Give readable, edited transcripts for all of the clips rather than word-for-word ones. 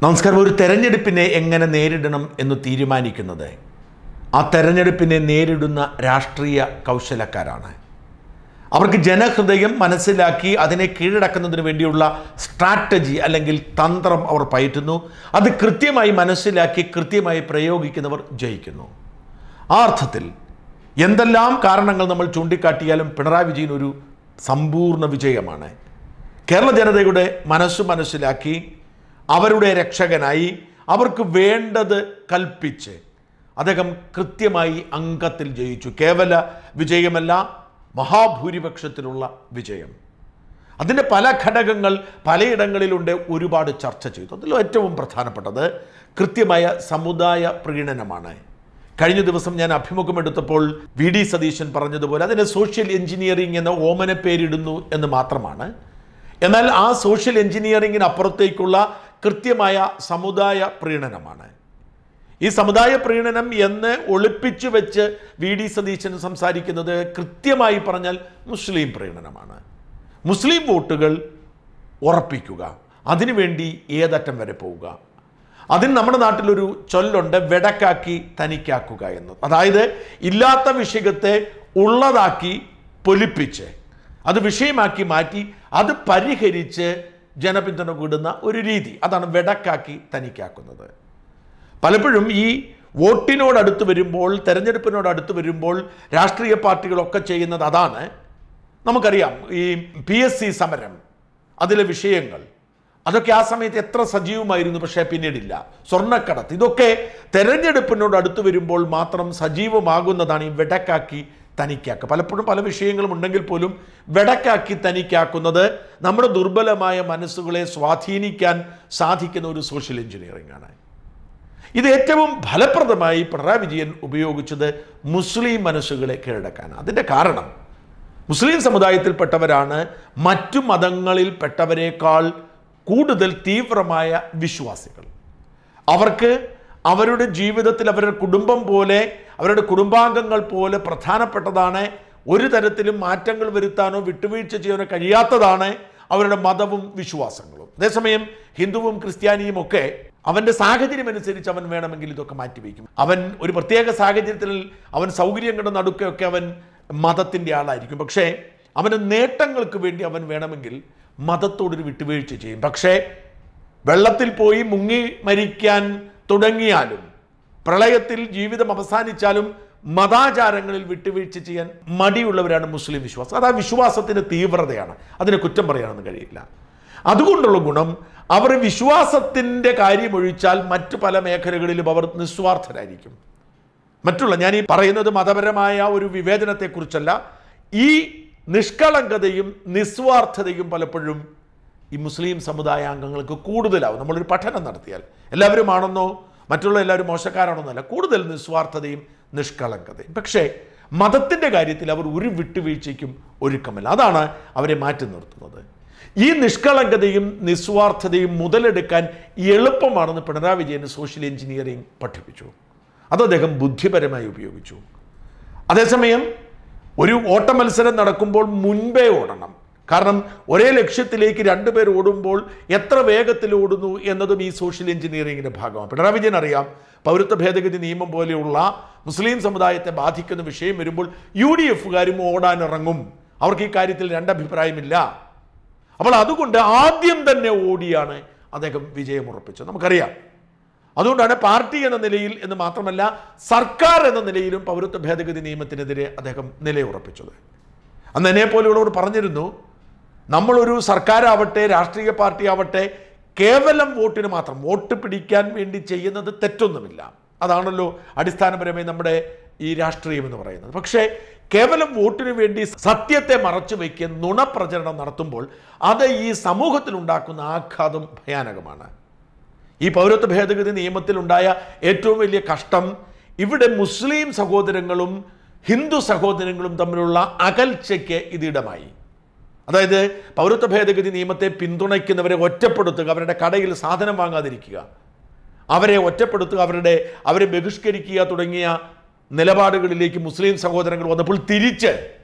നമസ്കാരം. ഒരു തെരഞ്ഞെടുപ്പിനെ എങ്ങനെ നേരിടണം എന്ന് തീരുമാനിക്കുന്നത് ആ തെരഞ്ഞെടുപ്പിനെ നേരിടുന്ന രാഷ്ട്രീയ കൗശലക്കാരാണ്. അവർക്ക് ജനഹൃദയം മനസ്സിലാക്കി അതിനെ കീഴടക്കുന്നതിന് വേണ്ടിയുള്ള സ്ട്രാറ്റജി അല്ലെങ്കിൽ തന്ത്രം അവർ പയറ്റുന്നു. അത് കൃത്യമായി മനസ്സിലാക്കി കൃത്യമായി പ്രയോഗിക്കുന്നവർ ജയിക്കുന്നു. ആ അർത്ഥത്തിൽ എന്തെല്ലാം കാരണങ്ങൾ നമ്മൾ ചൂണ്ടിക്കാട്ടിയാലും പിണറായി വിജയൻ ഒരു സമ്പൂർണ്ണ വിജയമാണ്. കേരള ജനതയുടെ മനസ്സിലാക്കി അവരുടെ രക്ഷകനായി അവർക്ക് വേണ്ടത് കൽപ്പിച്ച് അദ്ദേഹം കൃത്യമായി അംഗത്തിൽ ജയിച്ചു. കേവല വിജയമല്ല, മഹാഭൂരിപക്ഷത്തിലുള്ള വിജയം. അതിൻ്റെ പല ഘടകങ്ങൾ പലയിടങ്ങളിലുണ്ട്, ഒരുപാട് ചർച്ച ചെയ്തു. അതിൽ ഏറ്റവും പ്രധാനപ്പെട്ടത് കൃത്യമായ സമുദായ പ്രീണനമാണ്. കഴിഞ്ഞ ദിവസം ഞാൻ അഭിമുഖമെടുത്തപ്പോൾ വി.ഡി. സതീശൻ പറഞ്ഞതുപോലെ അതിന് സോഷ്യൽ എഞ്ചിനീയറിംഗ് എന്ന ഓമന പേരിടുന്നു എന്ന് മാത്രമാണ്. എന്നാൽ ആ സോഷ്യൽ എഞ്ചിനീയറിംഗിന് അപ്പുറത്തേക്കുള്ള കൃത്യമായ സമുദായ പ്രീണനമാണ്. ഈ സമുദായ പ്രീണനം എന്ന് ഒളിപ്പിച്ചു വെച്ച് വി.ഡി. സതീശൻ സംസാരിക്കുന്നത് കൃത്യമായി പറഞ്ഞാൽ മുസ്ലിം പ്രീണനമാണ്. മുസ്ലിം വോട്ടുകൾ ഉറപ്പിക്കുക, അതിനുവേണ്ടി ഏതറ്റം വരെ പോവുക. അതിന് നമ്മുടെ നാട്ടിലൊരു ചൊല്ലുണ്ട്, വെടക്കാക്കി തനിക്കാക്കുക എന്ന്. അതായത് ഇല്ലാത്ത വിഷയത്തെ ഉള്ളതാക്കി പൊലിപ്പിച്ച് അത് വിഷയമാക്കി മാറ്റി അത് പരിഹരിച്ച് ജനപിന്തുണ കൂടുന്ന ഒരു രീതി, അതാണ് വെടക്കാക്കി തനിക്കാക്കുന്നത്. പലപ്പോഴും ഈ വോട്ടിനോടടുത്ത് വരുമ്പോൾ, തെരഞ്ഞെടുപ്പിനോടടുത്ത് വരുമ്പോൾ രാഷ്ട്രീയ പാർട്ടികളൊക്കെ ചെയ്യുന്നത് അതാണ്. നമുക്കറിയാം ഈ PSC സമരം, അതിലെ വിഷയങ്ങൾ അതൊക്കെ ആ സമയത്ത് എത്ര സജീവമായിരുന്നു, പക്ഷേ പിന്നീടില്ല. സ്വർണ്ണക്കടത്ത്, ഇതൊക്കെ തെരഞ്ഞെടുപ്പിനോട് അടുത്ത് വരുമ്പോൾ മാത്രം സജീവമാകുന്നതാണ് ഈ വെടക്കാക്കി തനിക്കാക്കുക. പലപ്പോഴും പല വിഷയങ്ങളും ഉണ്ടെങ്കിൽ പോലും വെടക്കാക്കി തനിക്കാക്കുന്നത് നമ്മുടെ ദുർബലമായ മനസ്സുകളെ സ്വാധീനിക്കാൻ സാധിക്കുന്ന ഒരു സോഷ്യൽ എഞ്ചിനീയറിംഗ് ആണ്. ഇത് ഏറ്റവും ഫലപ്രദമായി പിണറായി വിജയൻ ഉപയോഗിച്ചത് മുസ്ലിം മനസ്സുകളെ കീഴടക്കാനാണ്. അതിൻ്റെ കാരണം മുസ്ലിം സമുദായത്തിൽപ്പെട്ടവരാണ് മറ്റു മതങ്ങളിൽപ്പെട്ടവരെക്കാൾ കൂടുതൽ തീവ്രമായ വിശ്വാസികൾ. അവർക്ക് അവരുടെ ജീവിതത്തിൽ അവരുടെ കുടുംബം പോലെ, അവരുടെ കുടുംബാംഗങ്ങൾ പോലെ പ്രധാനപ്പെട്ടതാണ്. ഒരു തരത്തിലും മാറ്റങ്ങൾ വരുത്താനോ വിട്ടുവീഴ്ച ചെയ്യാനോ കഴിയാത്തതാണ് അവരുടെ മതവും വിശ്വാസങ്ങളും. അതേസമയം ഹിന്ദുവും ക്രിസ്ത്യാനിയും ഒക്കെ അവൻ്റെ സാഹചര്യം അനുസരിച്ച് അവൻ വേണമെങ്കിൽ ഇതൊക്കെ മാറ്റിവെക്കും. അവൻ ഒരു പ്രത്യേക സാഹചര്യത്തിൽ അവൻ സൗകര്യങ്ങളുടെ നടുക്കൊക്കെ അവൻ മതത്തിൻ്റെ ആളായിരിക്കും. പക്ഷേ അവൻ്റെ നേട്ടങ്ങൾക്ക് വേണ്ടി അവൻ വേണമെങ്കിൽ മതത്തോടൊരു വിട്ടുവീഴ്ച ചെയ്യും. പക്ഷേ വെള്ളത്തിൽ പോയി മുങ്ങി മരിക്കാൻ തുടങ്ങിയാലും, പ്രളയത്തിൽ ജീവിതം അവസാനിച്ചാലും മതാചാരങ്ങളിൽ വിട്ടുവീഴ്ച ചെയ്യാൻ മടിയുള്ളവരാണ് മുസ്ലിം വിശ്വാസം. അത് ആ വിശ്വാസത്തിൻ്റെ തീവ്രതയാണ്, അതിനെ കുറ്റം പറയാനൊന്നും കഴിയില്ല. അതുകൊണ്ടുള്ള ഗുണം, അവർ വിശ്വാസത്തിൻ്റെ കാര്യമൊഴിച്ചാൽ മറ്റു പല മേഖലകളിലും അവർ നിസ്വാർത്ഥരായിരിക്കും. ഞാൻ ഈ പറയുന്നത് മതപരമായ ഒരു വിവേചനത്തെക്കുറിച്ചല്ല. ഈ നിഷ്കളങ്കതയും നിസ്വാർത്ഥതയും പലപ്പോഴും ഈ മുസ്ലിം സമുദായാംഗങ്ങൾക്ക് കൂടുതലാവും. നമ്മളൊരു പഠനം നടത്തിയാൽ എല്ലാവരും ആണെന്നോ മറ്റുള്ള എല്ലാവരും മോശക്കാരാണെന്നല്ല, കൂടുതൽ നിസ്വാർത്ഥതയും നിഷ്കളങ്കതയും. പക്ഷേ മതത്തിൻ്റെ കാര്യത്തിൽ അവർ ഒരു വിട്ടുവീഴ്ചയ്ക്കും ഒരുക്കമല്ല. അതാണ് അവരെ മാറ്റി നിർത്തുന്നത്. ഈ നിഷ്കളങ്കതയും നിസ്വാർത്ഥതയും മുതലെടുക്കാൻ എളുപ്പമാണെന്ന് പിണറായി വിജയൻ സോഷ്യൽ എഞ്ചിനീയറിംഗ് പഠിപ്പിച്ചു. അത് അദ്ദേഹം ബുദ്ധിപരമായി ഉപയോഗിച്ചു. അതേസമയം ഒരു ഓട്ട മത്സരം നടക്കുമ്പോൾ മുൻപേ ഓടണം. കാരണം ഒരേ ലക്ഷ്യത്തിലേക്ക് രണ്ടുപേർ ഓടുമ്പോൾ എത്ര വേഗത്തിൽ ഓടുന്നു എന്നതും ഈ സോഷ്യൽ എഞ്ചിനീയറിംഗിൻ്റെ ഭാഗമാണ്. പിണറായി വിജയൻ അറിയാം, പൗരത്വ ഭേദഗതി നിയമം പോലെയുള്ള മുസ്ലിം സമുദായത്തെ ബാധിക്കുന്ന വിഷയം വരുമ്പോൾ UDF-കാരും ഓടാനിറങ്ങും. അവർക്ക് ഈ കാര്യത്തിൽ രണ്ടഭിപ്രായമില്ല. അപ്പോൾ അതുകൊണ്ട് ആദ്യം തന്നെ ഓടിയാണ് അദ്ദേഹം വിജയമുറപ്പിച്ചത്. നമുക്കറിയാം. അതുകൊണ്ടാണ് പാർട്ടി എന്ന നിലയിൽ എന്ന് മാത്രമല്ല സർക്കാർ എന്ന നിലയിലും പൗരത്വ ഭേദഗതി നിയമത്തിനെതിരെ അദ്ദേഹം നിലയുറപ്പിച്ചത്. അന്ന് എന്നെപ്പോലെയുള്ളവർ പറഞ്ഞിരുന്നു, നമ്മളൊരു സർക്കാരാവട്ടെ രാഷ്ട്രീയ പാർട്ടി ആവട്ടെ കേവലം വോട്ടിന് മാത്രം, വോട്ട് പിടിക്കാൻ വേണ്ടി ചെയ്യുന്നത് തെറ്റൊന്നുമില്ല. അതാണല്ലോ അടിസ്ഥാനപരമായി നമ്മുടെ ഈ രാഷ്ട്രീയം എന്ന് പറയുന്നത്. പക്ഷേ കേവലം വോട്ടിന് വേണ്ടി സത്യത്തെ മറച്ചു വയ്ക്കുക, നുണപ്രചരണം നടത്തുമ്പോൾ അത് ഈ സമൂഹത്തിൽ ഉണ്ടാക്കുന്ന ആഘാതം ഭയാനകമാണ്. ഈ പൗരത്വ ഭേദഗതി നിയമത്തിലുണ്ടായ ഏറ്റവും വലിയ കഷ്ടം, ഇവിടെ മുസ്ലിം സഹോദരങ്ങളും ഹിന്ദു സഹോദരങ്ങളും തമ്മിലുള്ള അകൽച്ചയ്ക്ക് ഇതിടമായി. അതായത് പൗരത്വ ഭേദഗതി നിയമത്തെ പിന്തുണയ്ക്കുന്നവരെ ഒറ്റപ്പെടുത്തുക, അവരുടെ കടയിൽ സാധനം വാങ്ങാതിരിക്കുക, അവരെ ഒറ്റപ്പെടുത്തുക, അവരെ ബഹിഷ്കരിക്കുക തുടങ്ങിയ നിലപാടുകളിലേക്ക് മുസ്ലിം സഹോദരങ്ങൾ വന്നപ്പോൾ തിരിച്ച്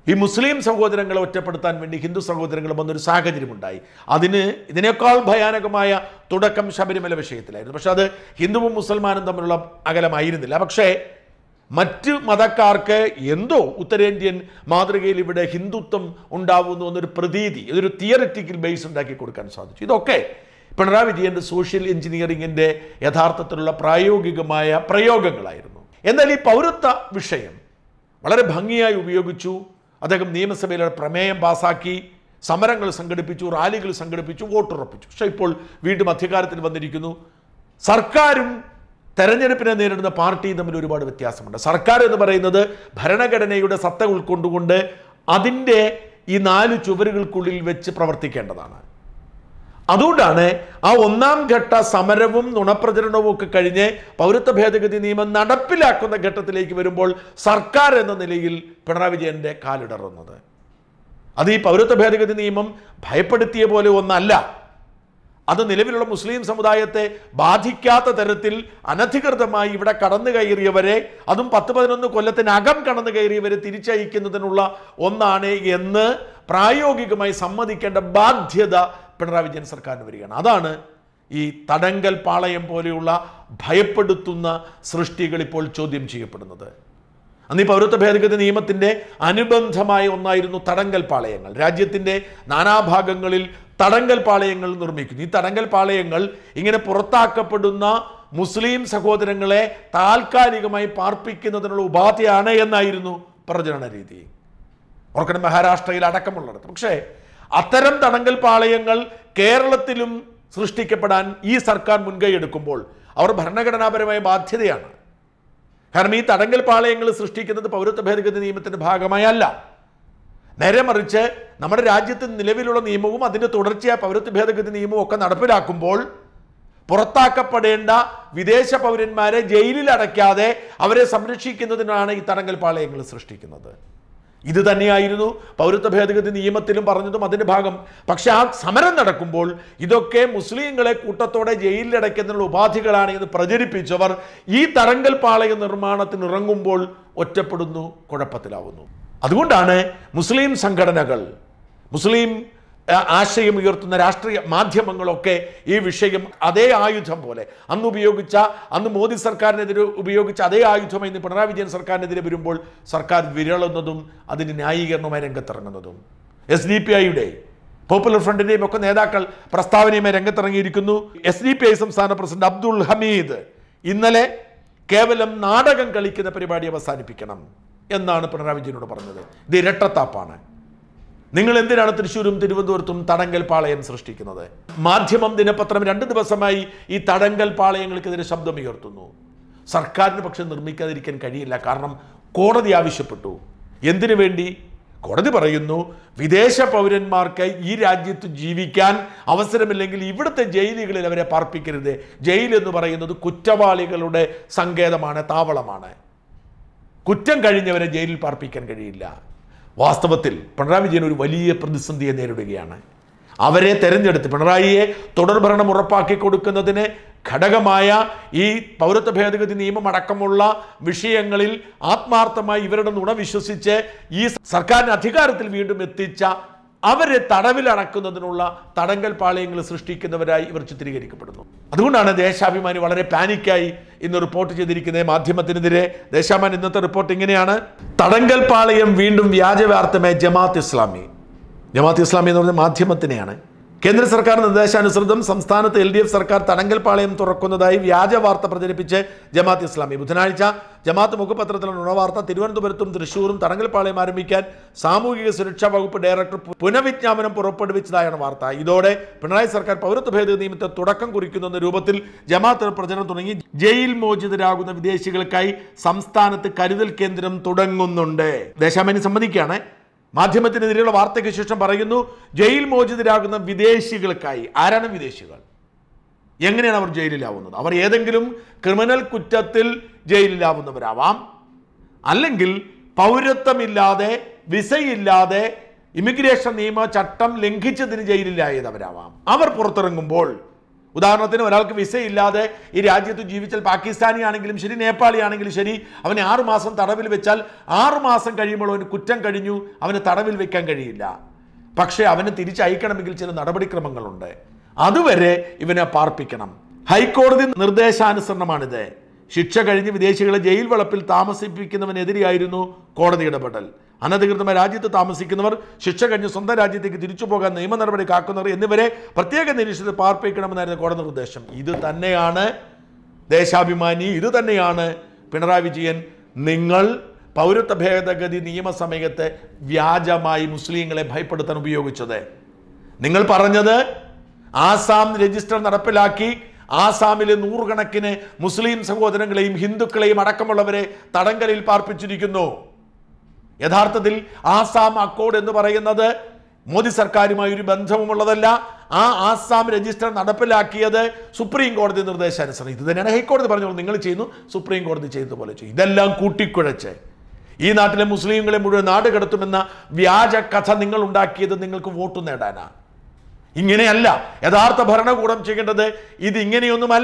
ഈ മുസ്ലിം സഹോദരങ്ങളെ ഒറ്റപ്പെടുത്താൻ വേണ്ടി ഹിന്ദു സഹോദരങ്ങൾ വന്നൊരു സാഹചര്യമുണ്ടായി. ഇതിനേക്കാൾ ഭയാനകമായ തുടക്കം ശബരിമല വിഷയത്തിലായിരുന്നു. പക്ഷെ അത് ഹിന്ദുവും മുസൽമാനും തമ്മിലുള്ള അകലമായിരുന്നില്ല. പക്ഷേ മറ്റ് മതക്കാർക്ക് എന്തോ ഉത്തരേന്ത്യൻ മാതൃകയിൽ ഇവിടെ ഹിന്ദുത്വം ഉണ്ടാവുന്നു എന്നൊരു പ്രതീതി, ഇതൊരു തിയററ്റിക്കൽ ബേസ് ഉണ്ടാക്കി കൊടുക്കാൻ സാധിച്ചു. ഇതൊക്കെ പിണറായി വിജയൻ്റെ സോഷ്യൽ എഞ്ചിനീയറിങ്ങിൻ്റെ യഥാർത്ഥത്തിലുള്ള പ്രായോഗികമായ പ്രയോഗങ്ങളായിരുന്നു. എന്നാൽ ഈ പൗരത്വ വിഷയം വളരെ ഭംഗിയായി ഉപയോഗിച്ചു. അദ്ദേഹം നിയമസഭയിലെ പ്രമേയം പാസാക്കി, സമരങ്ങൾ സംഘടിപ്പിച്ചു, റാലികൾ സംഘടിപ്പിച്ചു, വോട്ടുറപ്പിച്ചു. പക്ഷേ ഇപ്പോൾ വീണ്ടും അധികാരത്തിൽ വന്നിരിക്കുന്നു. സർക്കാരും തെരഞ്ഞെടുപ്പിനെ നേരിടുന്ന പാർട്ടിയും തമ്മിൽ ഒരുപാട് വ്യത്യാസമുണ്ട്. സർക്കാർ എന്ന് പറയുന്നത് ഭരണഘടനയുടെ സത്ത ഉൾക്കൊണ്ടുകൊണ്ട് അതിൻ്റെ ഈ 4 ചുവരുകൾക്കുള്ളിൽ വെച്ച് പ്രവർത്തിക്കേണ്ടതാണ്. അതുകൊണ്ടാണ് ആ 1ാം ഘട്ട സമരവും നുണപ്രചരണവും ഒക്കെ കഴിഞ്ഞ് പൗരത്വ ഭേദഗതി നിയമം നടപ്പിലാക്കുന്ന ഘട്ടത്തിലേക്ക് വരുമ്പോൾ സർക്കാർ എന്ന നിലയിൽ പിണറായി വിജയൻ്റെ കാലിടറുന്നത്. അത് ഈ പൗരത്വ ഭേദഗതി നിയമം ഭയപ്പെടുത്തിയ പോലെ ഒന്നല്ല. അത് നിലവിലുള്ള മുസ്ലിം സമുദായത്തെ ബാധിക്കാത്ത തരത്തിൽ അനധികൃതമായി ഇവിടെ കടന്നു കയറിയവരെ, അതും 10-11 കൊല്ലത്തിനകം കടന്നു കയറിയവരെ തിരിച്ചയക്കുന്നതിനുള്ള ഒന്നാണ് എന്ന് പ്രായോഗികമായി സമ്മതിക്കേണ്ട ബാധ്യത പിണറായി വിജയൻ സർക്കാരിന് വരികയാണ്. അതാണ് ഈ തടങ്കൽ പാളയം പോലെയുള്ള ഭയപ്പെടുത്തുന്ന സൃഷ്ടികൾ ഇപ്പോൾ ചോദ്യം ചെയ്യപ്പെടുന്നത്. അന്ന് ഈ പൗരത്വ ഭേദഗതി നിയമത്തിൻ്റെ അനുബന്ധമായ ഒന്നായിരുന്നു തടങ്കൽ പാളയങ്ങൾ. രാജ്യത്തിൻ്റെ നാനാഭാഗങ്ങളിൽ തടങ്കൽ പാളയങ്ങൾ നിർമ്മിക്കുന്നു. ഈ തടങ്കൽ പാളയങ്ങൾ ഇങ്ങനെ പുറത്താക്കപ്പെടുന്ന മുസ്ലിം സഹോദരങ്ങളെ താൽക്കാലികമായി പാർപ്പിക്കുന്നതിനുള്ള ഉപാധിയാണ് എന്നായിരുന്നു പ്രചരണ രീതി. ഓർക്കണം, മഹാരാഷ്ട്രയിൽ അടക്കമുള്ളിടത്ത്. പക്ഷേ അത്തരം തടങ്കൽ പാളയങ്ങൾ കേരളത്തിലും സൃഷ്ടിക്കപ്പെടാൻ ഈ സർക്കാർ മുൻകൈ എടുക്കുമ്പോൾ അവർ ഭരണഘടനാപരമായ ബാധ്യതയാണ്. കാരണം ഈ തടങ്കൽ പാളയങ്ങൾ സൃഷ്ടിക്കുന്നത് പൗരത്വ ഭേദഗതി നിയമത്തിൻ്റെ ഭാഗമായല്ല. നേരെ മറിച്ച് നമ്മുടെ രാജ്യത്ത് നിലവിലുള്ള നിയമവും അതിൻ്റെ തുടർച്ചയായ പൗരത്വ ഭേദഗതി നിയമവും ഒക്കെ നടപ്പിലാക്കുമ്പോൾ പുറത്താക്കപ്പെടേണ്ട വിദേശ പൗരന്മാരെ ജയിലിൽ അടയ്ക്കാതെ അവരെ സംരക്ഷിക്കുന്നതിനാണ് ഈ തടങ്കൽ പാളയങ്ങൾ സൃഷ്ടിക്കുന്നത്. ഇത് തന്നെയായിരുന്നു പൗരത്വ ഭേദഗതി നിയമത്തിലും പറഞ്ഞതും അതിൻ്റെ ഭാഗം. പക്ഷെ ആ സമരം നടക്കുമ്പോൾ ഇതൊക്കെ മുസ്ലിങ്ങളെ കൂട്ടത്തോടെ ജയിലിലടയ്ക്കുന്നതിനുള്ള ഉപാധികളാണ് എന്ന് പ്രചരിപ്പിച്ചവർ ഈ തടങ്കൽ പാളയ നിർമ്മാണത്തിന് ഇറങ്ങുമ്പോൾ ഒറ്റപ്പെടുന്നു, കുഴപ്പത്തിലാവുന്നു. അതുകൊണ്ടാണ് മുസ്ലിം സംഘടനകൾ, മുസ്ലിം ആശയം ഉയർത്തുന്ന രാഷ്ട്രീയ മാധ്യമങ്ങളൊക്കെ ഈ വിഷയം അതേ ആയുധം പോലെ അന്ന് മോദി സർക്കാരിനെതിരെ ഉപയോഗിച്ച അതേ ആയുധം ഇന്ന് പിണറായി വിജയൻ സർക്കാരിനെതിരെ വരുമ്പോൾ സർക്കാർ വിരളുന്നതും അതിന് ന്യായീകരണവുമായി രംഗത്തിറങ്ങുന്നതും. SDPIയുടെ പോപ്പുലർ ഫ്രണ്ടിൻ്റെയും ഒക്കെ നേതാക്കൾ പ്രസ്താവനയുമായി രംഗത്തിറങ്ങിയിരിക്കുന്നു. SDPI സംസ്ഥാന പ്രസിഡന്റ് അബ്ദുൾ ഹമീദ് ഇന്നലെ കേവലം നാടകം കളിക്കുന്ന പരിപാടി അവസാനിപ്പിക്കണം എന്നാണ് പിണറായി വിജയനോട് പറഞ്ഞത്. ഇത് ഇരട്ടത്താപ്പാണ്. നിങ്ങൾ എന്തിനാണ് തൃശ്ശൂരും തിരുവനന്തപുരത്തും തടങ്കൽ പാളയം സൃഷ്ടിക്കുന്നത്? മാധ്യമം ദിനപത്രം 2 ദിവസമായി ഈ തടങ്കൽ പാളയങ്ങൾക്കെതിരെ ശബ്ദമുയർത്തുന്നു. സർക്കാരിന് പക്ഷെ നിർമ്മിക്കാതിരിക്കാൻ കഴിയില്ല. കാരണം കോടതി ആവശ്യപ്പെട്ടു. എന്തിനു വേണ്ടി? കോടതി പറയുന്നു, വിദേശ പൗരന്മാർക്ക് ഈ രാജ്യത്ത് ജീവിക്കാൻ അവസരമില്ലെങ്കിൽ ഇവിടുത്തെ ജയിലുകളിൽ അവരെ പാർപ്പിക്കരുത്. ജയിൽ എന്ന് പറയുന്നത് കുറ്റവാളികളുടെ സങ്കേതമാണ്, താവളമാണ്. കുറ്റം കഴിഞ്ഞവരെ ജയിലിൽ പാർപ്പിക്കാൻ കഴിയില്ല. വാസ്തവത്തിൽ പിണറായി വിജയൻ ഒരു വലിയ പ്രതിസന്ധിയെ നേരിടുകയാണ്. അവരെ തെരഞ്ഞെടുത്ത് പിണറായിയെ തുടർഭരണം ഉറപ്പാക്കി കൊടുക്കുന്നതിന് ഘടകമായ ഈ പൗരത്വ ഭേദഗതി നിയമം അടക്കമുള്ള വിഷയങ്ങളിൽ ആത്മാർത്ഥമായി ഇവരുടെ നുണ വിശ്വസിച്ച് ഈ സർക്കാരിന് അധികാരത്തിൽ വീണ്ടും എത്തിച്ച അവരെ തടവിലടക്കുന്നതിനുള്ള തടങ്കൽ പാളയങ്ങൾ സൃഷ്ടിക്കുന്നവരായി ഇവർ ചിത്രീകരിക്കപ്പെടുന്നു. അതുകൊണ്ടാണ് ദേശാഭിമാനി വളരെ പാനിക്കായി ഇന്ന് റിപ്പോർട്ട് ചെയ്തിരിക്കുന്നത് മാധ്യമത്തിനെതിരെ. ദേശാഭിമാനി ഇന്നത്തെ റിപ്പോർട്ട് ഇങ്ങനെയാണ്: തടങ്കൽ പാളയം വീണ്ടും വ്യാജ വാർത്തമേ ജമാഅത്ത് ഇസ്ലാമി. ജമാഅത്ത് ഇസ്ലാമി എന്ന് പറഞ്ഞ മാധ്യമത്തിനെയാണ്. കേന്ദ്ര സർക്കാർ നിർദ്ദേശാനുസൃതം സംസ്ഥാനത്ത് LDF സർക്കാർ തടങ്കൽ പാളയം തുറക്കുന്നതായി വ്യാജ വാർത്ത പ്രചരിപ്പിച്ച് ജമാഅത്ത് ഇസ്ലാമി. ബുധനാഴ്ച ജമാഅത്ത് മുഖപത്രത്തിലുള്ള നുണവാർത്ത. തിരുവനന്തപുരത്തും തൃശ്ശൂരും തടങ്കൽ പാളയം ആരംഭിക്കാൻ സാമൂഹിക സുരക്ഷാ വകുപ്പ് ഡയറക്ടർ പുനഃവിജ്ഞാപനം പുറപ്പെടുവിച്ചതായാണ് വാർത്ത. ഇതോടെ പിണറായി സർക്കാർ പൗരത്വ ഭേദഗതി നിയമത്തെ തുടക്കം കുറിക്കുന്ന രൂപത്തിൽ ജമാഅത്ത് പ്രചരണം തുടങ്ങി. ജയിൽ മോചിതരാകുന്ന വിദേശികൾക്കായി സംസ്ഥാനത്ത് കരുതൽ കേന്ദ്രം തുടങ്ങുന്നുണ്ട്. ദേശാഭിമാനി സമ്മതിക്കുകയാണ്. മാധ്യമത്തിനെതിരെയുള്ള വാർത്തയ്ക്ക് ശേഷം പറയുന്നു, ജയിൽ മോചിതരാകുന്ന വിദേശികൾക്കായി. ആരാണ് വിദേശികൾ? എങ്ങനെയാണ് അവർ ജയിലിലാവുന്നത്? അവർ ഏതെങ്കിലും ക്രിമിനൽ കുറ്റത്തിൽ ജയിലിലാവുന്നവരാവാം, അല്ലെങ്കിൽ പൗരത്വമില്ലാതെ വിസയില്ലാതെ ഇമിഗ്രേഷൻ നിയമ ചട്ടം ലംഘിച്ചതിന് ജയിലിലായവരാവാം. അവർ പുറത്തിറങ്ങുമ്പോൾ ഉദാഹരണത്തിന് ഒരാൾക്ക് വിസയില്ലാതെ ഈ രാജ്യത്ത് ജീവിച്ചാൽ പാകിസ്ഥാനി ആണെങ്കിലും ശരി, നേപ്പാളി ആണെങ്കിലും ശരി, അവനെ 6 മാസം തടവിൽ വെച്ചാൽ 6 മാസം കഴിയുമ്പോൾ അവന് കുറ്റം കഴിഞ്ഞു, അവന് തടവിൽ വെക്കാൻ കഴിയില്ല. പക്ഷേ അവന് തിരിച്ചയക്കണമെങ്കിൽ ചില നടപടിക്രമങ്ങളുണ്ട്. അതുവരെ ഇവനെ പാർപ്പിക്കണം. ഹൈക്കോടതി നിർദ്ദേശാനുസരണമാണിത്. ശിക്ഷ കഴിഞ്ഞ് വിദേശികളെ ജയിൽ വളപ്പിൽ താമസിപ്പിക്കുന്നവനെതിരെയായിരുന്നു കോടതി ഇടപെടൽ. അനധികൃതമായ രാജ്യത്ത് താമസിക്കുന്നവർ, ശിക്ഷ കഴിഞ്ഞ് സ്വന്തം രാജ്യത്തേക്ക് തിരിച്ചു പോകാൻ നിയമ നടപടി കാക്കുന്നവർ എന്നിവരെ പ്രത്യേക നിരീക്ഷണത്തിൽ പാർപ്പിക്കണമെന്നായിരുന്നു കോടതി നിർദ്ദേശം. ഇത് തന്നെയാണ് ദേശാഭിമാനി, ഇത് തന്നെയാണ് പിണറായി വിജയൻ നിങ്ങൾ പൗരത്വ ഭേദഗതി നിയമസമയത്ത് വ്യാജമായി മുസ്ലിങ്ങളെ ഭയപ്പെടുത്താൻ ഉപയോഗിച്ചത്. നിങ്ങൾ പറഞ്ഞത് ആസാം രജിസ്റ്റർ നടപ്പിലാക്കി ആസാമിലെ 100 കണക്കിന് മുസ്ലിം സഹോദരങ്ങളെയും ഹിന്ദുക്കളെയും അടക്കമുള്ളവരെ തടങ്കലിൽ പാർപ്പിച്ചിരിക്കുന്നു. യഥാർത്ഥത്തിൽ ആസാം അക്കോർഡ് എന്ന് പറയുന്നത് മോദി സർക്കാരുമായി ഒരു ബന്ധവുമുള്ളതല്ല. ആ ആസാം രജിസ്റ്റർ നടപ്പിലാക്കിയത് സുപ്രീം കോടതി നിർദ്ദേശാനുസരണം. ഇത് തന്നെയാണ് ഹൈക്കോടതി പറഞ്ഞോളൂ, നിങ്ങൾ ചെയ്യുന്നു, സുപ്രീം കോടതി ചെയ്തതുപോലെ ചെയ്യും. ഇതെല്ലാം കൂട്ടിക്കുഴച്ച് ഈ നാട്ടിലെ മുസ്ലിങ്ങളെ മുഴുവൻ നാട് കടത്തുമെന്ന വ്യാജ കഥ നിങ്ങൾ ഉണ്ടാക്കിയത് നിങ്ങൾക്ക് വോട്ട് നേടാനാണ്. ഇങ്ങനെയല്ല യഥാർത്ഥ ഭരണകൂടം ചെയ്യേണ്ടത്. ഇത് ഇങ്ങനെയൊന്നുമല്ല.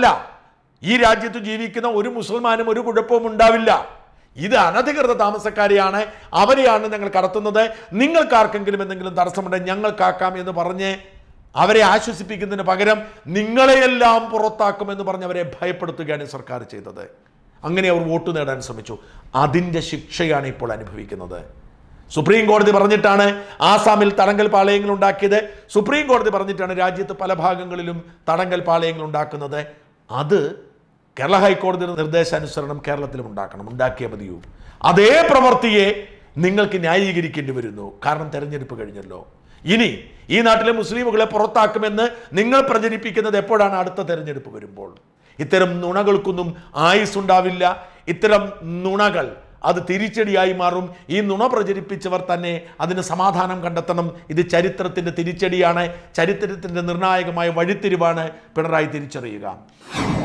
ഈ രാജ്യത്ത് ജീവിക്കുന്ന ഒരു മുസൽമാനും ഒരു കുഴപ്പവും ഉണ്ടാവില്ല. ഇത് അനധികൃത താമസക്കാരെയാണ്, അവരെയാണ് ഞങ്ങൾ കടത്തുന്നത്. നിങ്ങൾക്കാർക്കെങ്കിലും എന്തെങ്കിലും തടസ്സമുണ്ടെങ്കിൽ ഞങ്ങൾക്കാക്കാം എന്ന് പറഞ്ഞ് അവരെ ആശ്വസിപ്പിക്കുന്നതിന് പകരം നിങ്ങളെയെല്ലാം പുറത്താക്കുമെന്ന് പറഞ്ഞ് അവരെ ഭയപ്പെടുത്തുകയാണ് സർക്കാർ ചെയ്തത്. അങ്ങനെ അവർ വോട്ട് നേടാൻ ശ്രമിച്ചു. അതിൻ്റെ ശിക്ഷയാണ് ഇപ്പോൾ അനുഭവിക്കുന്നത്. സുപ്രീം കോടതി പറഞ്ഞിട്ടാണ് ആസാമിൽ തടങ്കൽ പാളയങ്ങൾ ഉണ്ടാക്കിയത്. സുപ്രീം കോടതി പറഞ്ഞിട്ടാണ് രാജ്യത്ത് പല ഭാഗങ്ങളിലും തടങ്കൽ പാളയങ്ങൾ ഉണ്ടാക്കുന്നത്. അത് കേരള ഹൈക്കോടതി നിർദ്ദേശാനുസരണം കേരളത്തിലും ഉണ്ടാക്കണം, ഉണ്ടാക്കിയേ മതിയൂ. അതേ പ്രവൃത്തിയെ നിങ്ങൾക്ക് ന്യായീകരിക്കേണ്ടി വരുന്നു. കാരണം തെരഞ്ഞെടുപ്പ് കഴിഞ്ഞല്ലോ. ഇനി ഈ നാട്ടിലെ മുസ്ലിമുകളെ പുറത്താക്കുമെന്ന് നിങ്ങൾ പ്രചരിപ്പിക്കുന്നത് എപ്പോഴാണ്? അടുത്ത തെരഞ്ഞെടുപ്പ് വരുമ്പോൾ. ഇത്തരം നുണകൾക്കൊന്നും ആയുസ് ഉണ്ടാവില്ല. ഇത്തരം നുണകൾ അത് തിരിച്ചടിയായി മാറും. ഈ നുണ പ്രചരിപ്പിച്ചവർ തന്നെ അതിന് സമാധാനം കണ്ടെത്തണം. ഇത് ചരിത്രത്തിൻ്റെ തിരിച്ചടിയാണ്, ചരിത്രത്തിൻ്റെ നിർണായകമായ വഴിത്തിരിവാണ് പിണറായി തിരിച്ചറിയുക.